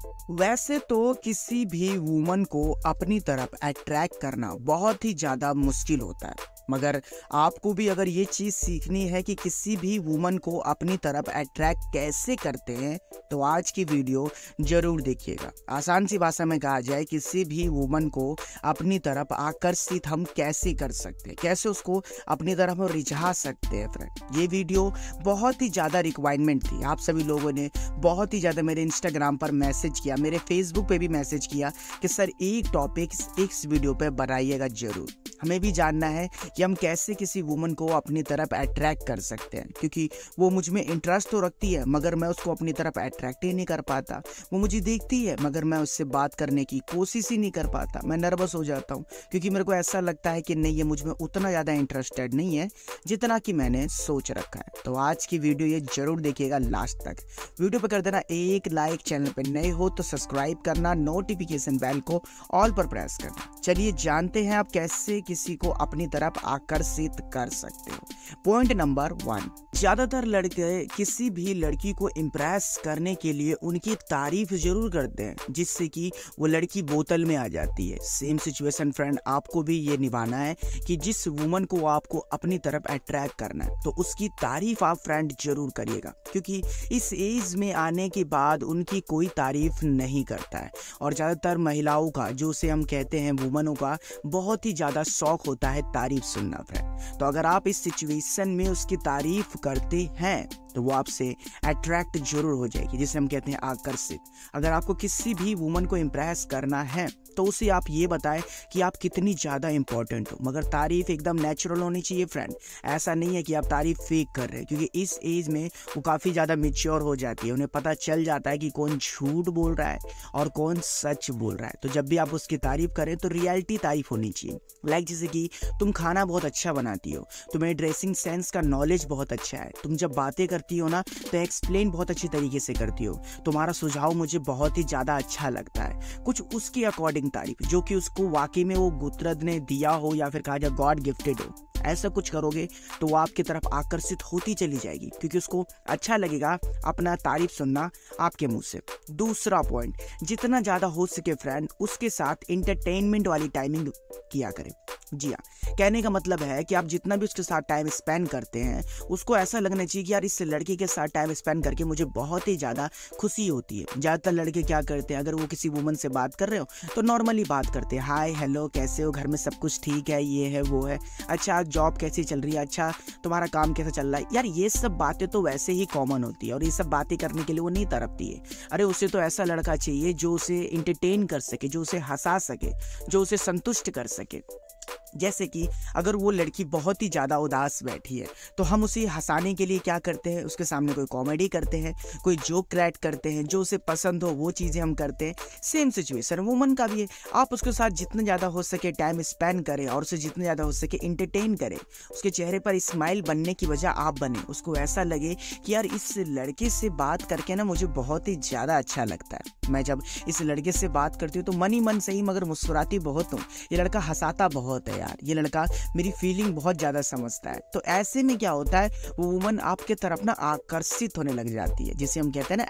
वैसे तो किसी भी वुमन को अपनी तरफ अट्रैक्ट करना बहुत ही ज़्यादा मुश्किल होता है, मगर आपको भी अगर ये चीज़ सीखनी है कि किसी भी वुमन को अपनी तरफ अट्रैक्ट कैसे करते हैं तो आज की वीडियो ज़रूर देखिएगा। आसान सी भाषा में कहा जाए, किसी भी वुमन को अपनी तरफ आकर्षित हम कैसे कर सकते हैं, कैसे उसको अपनी तरफ हम रिझा सकते हैं। फ्रेंड, ये वीडियो बहुत ही ज़्यादा रिक्वायरमेंट थी। आप सभी लोगों ने बहुत ही ज़्यादा मेरे इंस्टाग्राम पर मैसेज किया, मेरे फेसबुक पे भी मैसेज किया कि सर एक टॉपिक इस वीडियो पे बनाइएगा ज़रूर। हमें भी जानना है कि हम कैसे किसी वुमन को अपनी तरफ अट्रैक्ट कर सकते हैं, क्योंकि वो मुझ में इंटरेस्ट तो रखती है मगर मैं उसको अपनी तरफ अट्रैक्ट ही नहीं कर पाता। वो मुझे देखती है मगर मैं उससे बात करने की कोशिश ही नहीं कर पाता। मैं नर्वस हो जाता हूँ क्योंकि मेरे को ऐसा लगता है कि नहीं, ये मुझ में उतना ज़्यादा इंटरेस्टेड नहीं है जितना कि मैंने सोच रखा है। तो आज की वीडियो ये जरूर देखिएगा लास्ट तक। वीडियो पर कर देना एक लाइक, चैनल पर नए हो तो सब्सक्राइब करना, नोटिफिकेशन बेल को ऑल पर प्रेस करना। चलिए जानते हैं आप कैसे किसी को अपनी तरफ आकर्षित कर सकते हो। पॉइंट नंबर 1, ज्यादातर लड़के किसी भी लड़की को इम्प्रेस करने के लिए उनकी तारीफ जरूर करते हैं, जिससे कि वो लड़की बोतल में आ जाती है। सेम सिचुएशन फ्रेंड, आपको भी ये निभाना है कि जिस वुमन को आपको अपनी तरफ अट्रैक्ट करना है तो उसकी तारीफ आप फ्रेंड जरूर करिएगा, क्योंकि इस एज में आने के बाद उनकी कोई तारीफ नहीं करता है। और ज़्यादातर महिलाओं का, जो उसे हम कहते हैं वुमनों का, बहुत ही ज़्यादा शौक होता है तारीफ सुनना फ्रेंड। तो अगर आप इस सिचुएशन में उसकी तारीफ करते हैं तो वो आपसे अट्रैक्ट जरूर हो जाएगी, जिसे हम कहते हैं आकर्षित। अगर आपको किसी भी वुमन को इम्प्रेस करना है तो उसे आप ये बताएं कि आप कितनी ज़्यादा इंपॉर्टेंट हो, मगर तारीफ एकदम नेचुरल होनी चाहिए फ्रेंड। ऐसा नहीं है कि आप तारीफ फेक कर रहे हैं, क्योंकि इस एज में वो काफ़ी ज़्यादा मैच्योर हो जाती है। उन्हें पता चल जाता है कि कौन झूठ बोल रहा है और कौन सच बोल रहा है। तो जब भी आप उसकी तारीफ करें तो रियलिटी तारीफ होनी चाहिए। लाइक जैसे कि तुम खाना बहुत अच्छा बनाती हो, तुम्हें ड्रेसिंग सेंस का नॉलेज बहुत अच्छा है, तुम जब बातें करती हो ना तो एक्सप्लेन बहुत अच्छी तरीके से करती हो, तुम्हारा सुझाव मुझे बहुत ही ज़्यादा अच्छा लगता है। कुछ उसके अकॉर्डिंग तारीफ जो कि उसको वाकई में वो कुदरत ने दिया हो या फिर कहा जाए गॉड गिफ्टेड हो। ऐसा कुछ करोगे तो वो आपकी तरफ आकर्षित होती चली जाएगी, क्योंकि उसको अच्छा लगेगा अपना तारीफ सुनना आपके मुंह से। दूसरा पॉइंट, जितना ज़्यादा हो सके फ्रेंड उसके साथ इंटरटेनमेंट वाली टाइमिंग किया करें। जी हाँ, कहने का मतलब है कि आप जितना भी उसके साथ टाइम स्पेंड करते हैं उसको ऐसा लगना चाहिए कि यार इस लड़के के साथ टाइम स्पेंड करके मुझे बहुत ही ज़्यादा खुशी होती है। ज़्यादातर लड़के क्या करते हैं, अगर वो किसी वुमन से बात कर रहे हो तो नॉर्मली बात करते हैं, हाय हेलो कैसे हो, घर में सब कुछ ठीक है, ये है वो है, अच्छा जॉब कैसी चल रही है, अच्छा तुम्हारा काम कैसा चल रहा है। यार ये सब बातें तो वैसे ही कॉमन होती है और ये सब बातें करने के लिए वो नहीं तड़पती है। अरे उसे तो ऐसा लड़का चाहिए जो उसे इंटरटेन कर सके, जो उसे हंसा सके, जो उसे संतुष्ट कर सके। जैसे कि अगर वो लड़की बहुत ही ज़्यादा उदास बैठी है तो हम उसे हंसाने के लिए क्या करते हैं, उसके सामने कोई कॉमेडी करते हैं, कोई जोक क्रैक करते हैं, जो उसे पसंद हो वो चीज़ें हम करते हैं। सेम सिचुएशन वुमन का भी है। आप उसके साथ जितना ज़्यादा हो सके टाइम स्पेंड करें और उसे जितना ज़्यादा हो सके इंटरटेन करें। उसके चेहरे पर स्माइल बनने की वजह आप बने, उसको ऐसा लगे कि यार इस लड़के से बात करके ना मुझे बहुत ही ज़्यादा अच्छा लगता है। मैं जब इस लड़के से बात करती हूँ तो मन ही मन सही मगर मुस्कुराती बहुत हूँ। ये लड़का हंसाता बहुत है यार, ये लड़का मेरी फीलिंग बहुत ज़्यादा समझता है। तो ऐसे में क्या होता है, वो वुमन आपके तरफ ना आकर्षित होने लग जाती है, जिसे हम कहते हैं ना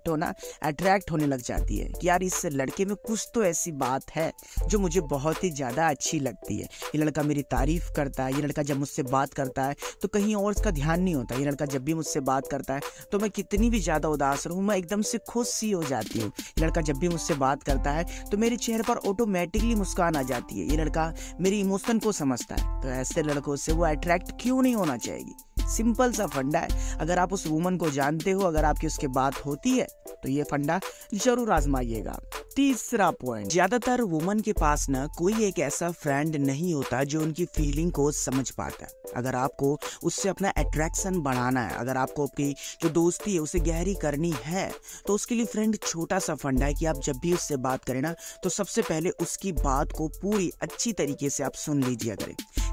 अट्रैक्ट होने लग जाती है कि यार इस लड़के में कुछ तो ऐसी बात है जो मुझे बहुत ही ज़्यादा अच्छी लगती है। ये लड़का मेरी तारीफ करता है, ये लड़का जब मुझसे बात करता है तो कहीं और उसका ध्यान नहीं होता। ये लड़का जब भी मुझसे बात करता है तो मैं कितनी भी ज़्यादा उदास रहूँ मैं एकदम से खुश सी हो जाती हूँ। ये लड़का जब भी मुझसे बात करता है तो मेरे चेहरे पर ऑटोमेटिकली मुस्कान आ जाती है। ये लड़का मेरी इमोशन को समझता है। तो ऐसे लड़कों से वो अट्रैक्ट क्यों नहीं होना चाहिए? सिंपल सा फंडा है। अगर आप उस वुमन को जानते हो, अगर आपकी उसके बात होती है तो ये फंडा जरूर आजमाइएगा। तीसरा पॉइंट, ज्यादातर वुमन के पास ना कोई एक ऐसा फ्रेंड नहीं होता जो उनकी फीलिंग को समझ पाता है। अगर आपको उससे अपना अट्रैक्शन बढ़ाना है, अगर आपको अपनी जो दोस्ती है उसे गहरी करनी है तो उसके लिए फ्रेंड छोटा सा फंडा है कि आप जब भी उससे बात करें ना तो सबसे पहले उसकी बात को पूरी अच्छी तरीके से आप सुन लीजिए करें।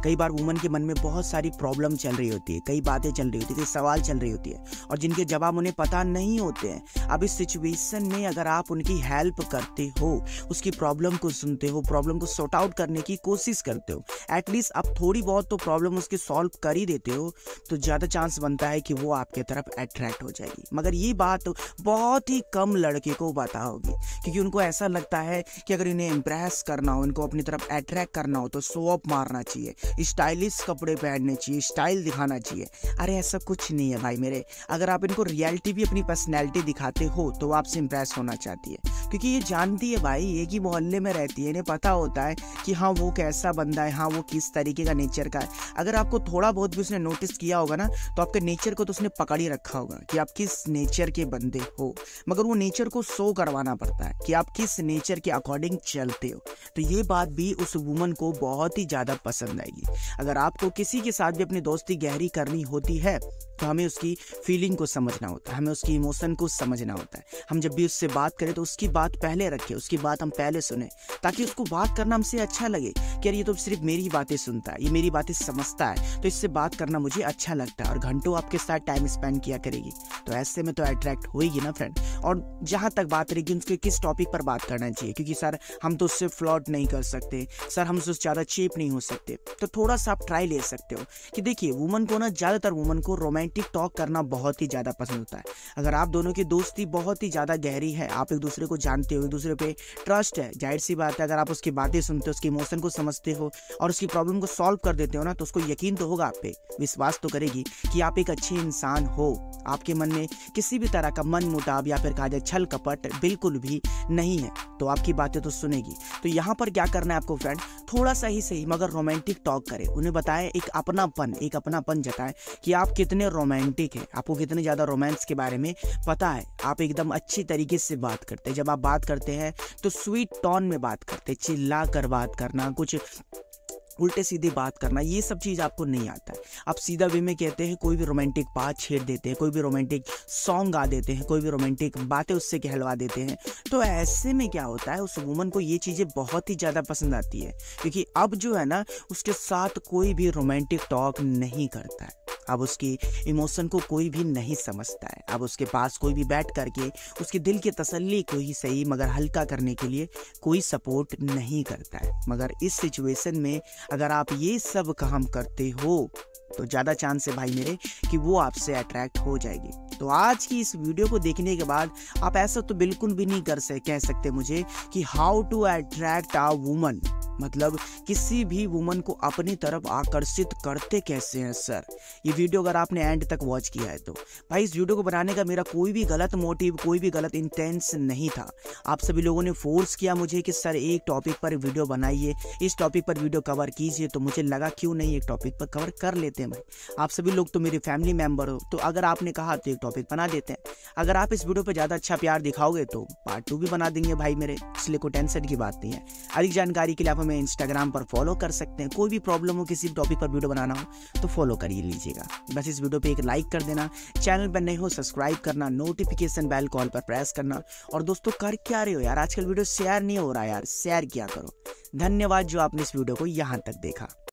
कई बार वुमन के मन में बहुत सारी प्रॉब्लम चल रही होती है, कई बातें चल रही होती है, कई सवाल चल रही होती है और जिनके जवाब उन्हें पता नहीं होते हैं। अब इस सिचुएशन में अगर आप उनकी हेल्प करते हो, उसकी प्रॉब्लम को सुनते हो, प्रॉब्लम को सॉर्ट आउट करने की कोशिश करते हो, एटलीस्ट आप थोड़ी बहुत तो प्रॉब्लम उसकी सॉल्व कर ही देते हो, तो ज़्यादा चांस बनता है कि वो आपके तरफ अट्रैक्ट हो जाएगी। मगर ये बात बहुत ही कम लड़के को पता होगी, क्योंकि उनको ऐसा लगता है कि अगर इन्हें इम्प्रेस करना हो, इनको अपनी तरफ अट्रैक्ट करना हो तो शो ऑफ मारना चाहिए, स्टाइलिश कपड़े पहनने चाहिए, स्टाइल दिखाना चाहिए। अरे ऐसा कुछ नहीं है भाई मेरे। अगर आप इनको रियलिटी भी अपनी पर्सनैलिटी दिखाते हो तो आपसे इम्प्रेस होना चाहती है, क्योंकि ये जानती है भाई, एक ही मोहल्ले में रहती है, इन्हें पता होता है कि हाँ वो कैसा बंदा है, हाँ वो किस तरीके का नेचर का है। अगर आपको थोड़ा बहुत भी उसने नोटिस किया होगा ना, तो आपके नेचर को तो उसने पकड़ ही रखा होगा कि आप किस नेचर के बंदे हो, मगर वो नेचर को शो करवाना पड़ता है कि आप किस नेचर के अकॉर्डिंग चलते हो। तो ये बात भी उस वुमन को बहुत ही ज़्यादा पसंद आएगी। अगर आपको किसी के साथ भी अपनी दोस्ती गहरी करनी होती है तो हमें उसकी फीलिंग को समझना होता है, हमें उसकी इमोशन को समझना होता है। हम जब भी उससे बात करें तो उसकी बात पहले रखें, उसकी बात हम पहले सुने, ताकि उसको बात करना हमसे अच्छा लगे कि यार ये तो सिर्फ मेरी बातें सुनता है, ये मेरी बातें समझता है, तो इससे बात करना मुझे अच्छा लगता है और घंटों आपके साथ टाइम स्पेंड किया करेगी। तो ऐसे में तो अट्रैक्ट होएगी ना फ्रेंड। और जहाँ तक बात रही कि उसके किस टॉपिक पर बात करना चाहिए, क्योंकि सर हम तो उससे फ्लर्ट नहीं कर सकते, सर हम उससे ज़्यादा चीप नहीं हो सकते, तो थोड़ा सा आप ट्राई ले सकते हो कि देखिए वुमन को ना, ज़्यादातर वुमन को रोमांटिक टॉक करना बहुत ही ज़्यादा पसंद होता है। अगर आप दोनों की दोस्ती बहुत ही ज़्यादा गहरी है, आप एक दूसरे को जानते हो, एक दूसरे पे ट्रस्ट है, जाहिर सी बात है अगर आप उसकी बातें सुनते हो, उसकी इमोशन को समझते हो और उसकी प्रॉब्लम को सॉल्व कर देते हो ना, तो उसको यकीन तो होगा आप पे, विश्वास तो करेगी कि आप एक अच्छे इंसान हो। आपके मन में किसी भी तरह का मन मुटाव या फिर कहा जाए छल कपट बिल्कुल भी नहीं है, तो आपकी बातें तो सुनेगी। तो यहाँ पर क्या करना है आपको फ्रेंड, थोड़ा सा ही सही मगर रोमांटिक टॉक करें, उन्हें बताएं, एक अपनापन जताएं कि आप कितने रोमांटिक हैं, आपको कितने ज़्यादा रोमांस के बारे में पता है, आप एकदम अच्छी तरीके से बात करते हैं। जब आप बात करते हैं तो स्वीट टोन में बात करते हैं, चिल्ला कर बात करना, कुछ उल्टे सीधे बात करना, ये सब चीज़ आपको नहीं आता है। आप सीधा वे में कहते हैं, कोई भी रोमांटिक बात छेड़ देते हैं, कोई भी रोमांटिक सॉन्ग गा देते हैं, कोई भी रोमांटिक बातें उससे कहलवा देते हैं। तो ऐसे में क्या होता है, उस वुमन को ये चीज़ें बहुत ही ज़्यादा पसंद आती है, क्योंकि अब जो है ना उसके साथ कोई भी रोमांटिक टॉक नहीं करता है, अब उसकी इमोशन को कोई भी नहीं समझता है, अब उसके पास कोई भी बैठ करके उसके दिल की तसल्ली को ही सही मगर हल्का करने के लिए कोई सपोर्ट नहीं करता है। मगर इस सिचुएशन में अगर आप ये सब काम करते हो तो ज़्यादा चांस है भाई मेरे कि वो आपसे अट्रैक्ट हो जाएगी। तो आज की इस वीडियो को देखने के बाद आप ऐसा तो बिल्कुल भी नहीं कह सकते मुझे कि how to attract a woman, मतलब किसी भी वुमन को अपनी तरफ आकर्षित करते कैसे हैं सर। ये वीडियो अगर आपने एंड तक वॉच किया है तो भाई इस वीडियो को बनाने का मेरा कोई भी गलत मोटिव, कोई भी गलत इंटेंशन नहीं था। आप सभी लोगों ने फोर्स किया मुझे कि सर एक टॉपिक पर वीडियो बनाइए, इस टॉपिक पर वीडियो कवर कीजिए, तो मुझे लगा क्यों नहीं एक टॉपिक पर कवर कर लेते हैं भाई। आप सभी लोग तो मेरे फैमिली मेम्बर हो, तो अगर आपने कहा तो एक टॉपिक बना देते हैं। अगर आप इस वीडियो पर ज़्यादा अच्छा प्यार दिखाओगे तो पार्ट 2 भी बना देंगे भाई मेरे, इसलिए कोई टेंशन की बात नहीं है। अधिक जानकारी के लिए आप हमें इंस्टाग्राम पर फॉलो कर सकते हैं। कोई भी प्रॉब्लम हो, किसी टॉपिक पर वीडियो बनाना हो तो फॉलो कर लीजिएगा। बस इस वीडियो पे एक लाइक कर देना, चैनल पर नए हो सब्सक्राइब करना, नोटिफिकेशन बेल कॉल पर प्रेस करना। और दोस्तों कर क्या रहे हो यार, आजकल वीडियो शेयर नहीं हो रहा यार, शेयर किया करो। धन्यवाद जो आपने इस वीडियो को यहाँ तक देखा।